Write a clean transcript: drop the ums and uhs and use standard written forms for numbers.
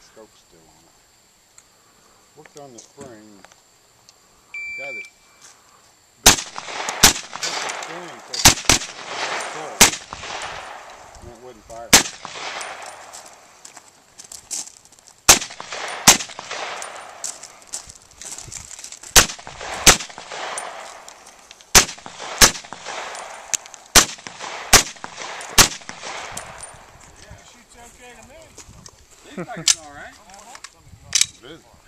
scope still on it. Worked on the spring. Got it. Bent the spring because it pulled, and it wouldn't fire. Okay to me. Seems like it's all right. It is.